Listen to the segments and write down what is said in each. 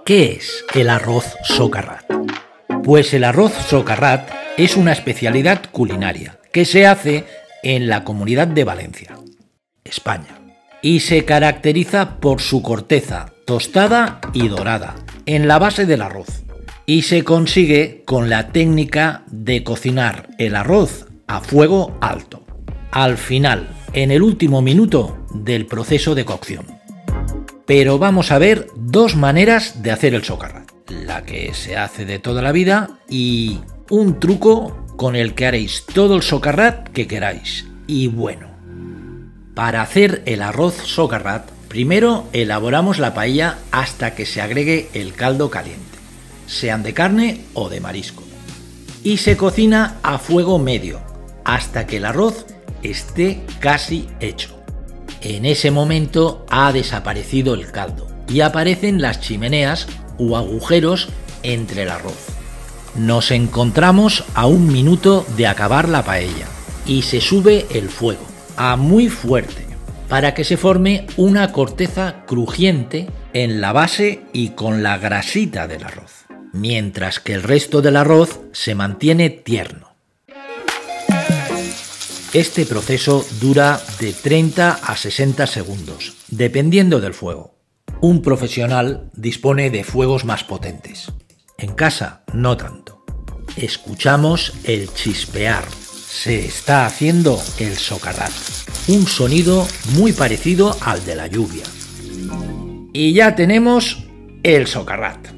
¿Qué es el arroz socarrat? Pues el arroz socarrat es una especialidad culinaria que se hace en la Comunidad de Valencia, España, y se caracteriza por su corteza tostada y dorada en la base del arroz, y se consigue con la técnica de cocinar el arroz a fuego alto, al final, en el último minuto del proceso de cocción. Pero vamos a ver dos maneras de hacer el socarrat, la que se hace de toda la vida y un truco con el que haréis todo el socarrat que queráis. Y bueno, para hacer el arroz socarrat, primero elaboramos la paella hasta que se agregue el caldo caliente, sean de carne o de marisco, y se cocina a fuego medio hasta que el arroz esté casi hecho. En ese momento ha desaparecido el caldo y aparecen las chimeneas o agujeros entre el arroz. Nos encontramos a un minuto de acabar la paella y se sube el fuego a muy fuerte para que se forme una corteza crujiente en la base y con la grasita del arroz, mientras que el resto del arroz se mantiene tierno. Este proceso dura de 30 a 60 segundos, dependiendo del fuego. Un profesional dispone de fuegos más potentes. En casa, no tanto. Escuchamos el chispear. Se está haciendo el socarrat. Un sonido muy parecido al de la lluvia. Y ya tenemos el socarrat.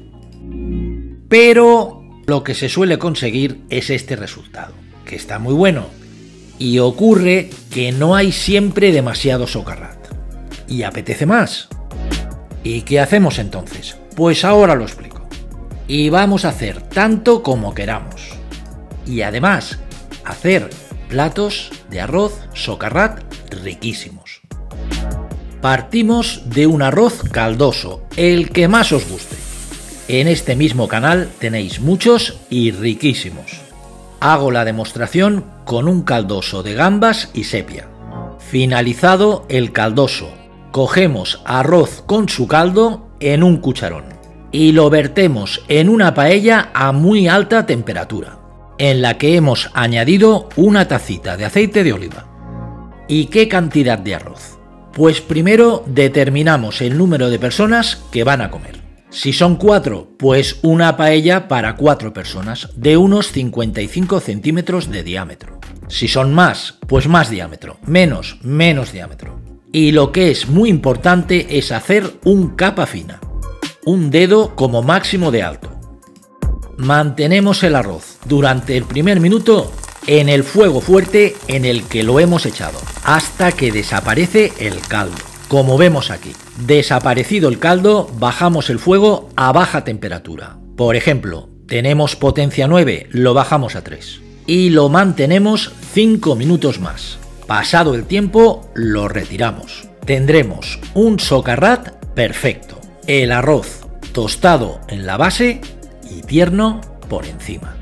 Pero lo que se suele conseguir es este resultado, que está muy bueno. Y ocurre que no hay siempre demasiado socarrat. ¿Y apetece más? ¿Y qué hacemos entonces? Pues ahora lo explico. Y vamos a hacer tanto como queramos. Y además, hacer platos de arroz socarrat riquísimos. Partimos de un arroz caldoso, el que más os guste. En este mismo canal tenéis muchos y riquísimos. Hago la demostración con un caldoso de gambas y sepia. Finalizado el caldoso, cogemos arroz con su caldo en un cucharón y lo vertemos en una paella a muy alta temperatura, en la que hemos añadido una tacita de aceite de oliva. ¿Y qué cantidad de arroz? Pues primero determinamos el número de personas que van a comer. Si son 4, pues una paella para 4 personas, de unos 55 centímetros de diámetro. Si son más, pues más diámetro, menos diámetro. Y lo que es muy importante es hacer un capa fina, un dedo como máximo de alto. Mantenemos el arroz durante el primer minuto en el fuego fuerte en el que lo hemos echado, hasta que desaparece el caldo. Como vemos aquí, desaparecido el caldo, bajamos el fuego a baja temperatura. Por ejemplo, tenemos potencia 9, lo bajamos a 3. Y lo mantenemos 5 minutos más. Pasado el tiempo, lo retiramos. Tendremos un socarrat perfecto. El arroz tostado en la base y tierno por encima.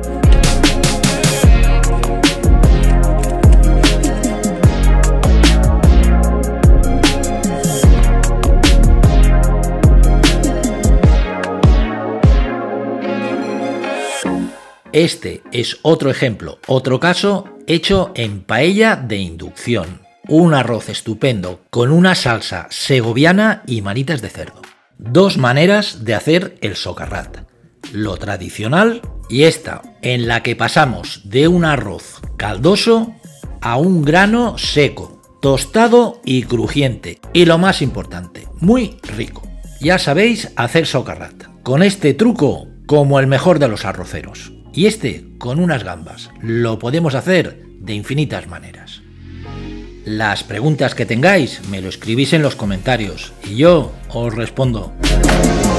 Este es otro ejemplo, otro caso hecho en paella de inducción. Un arroz estupendo con una salsa segoviana y manitas de cerdo. Dos maneras de hacer el socarrat. Lo tradicional y esta, en la que pasamos de un arroz caldoso a un grano seco, tostado y crujiente. Y lo más importante, muy rico. Ya sabéis hacer socarrat. Con este truco, como el mejor de los arroceros. Y este con unas gambas. Lo podemos hacer de infinitas maneras. Las preguntas que tengáis me lo escribís en los comentarios y yo os respondo.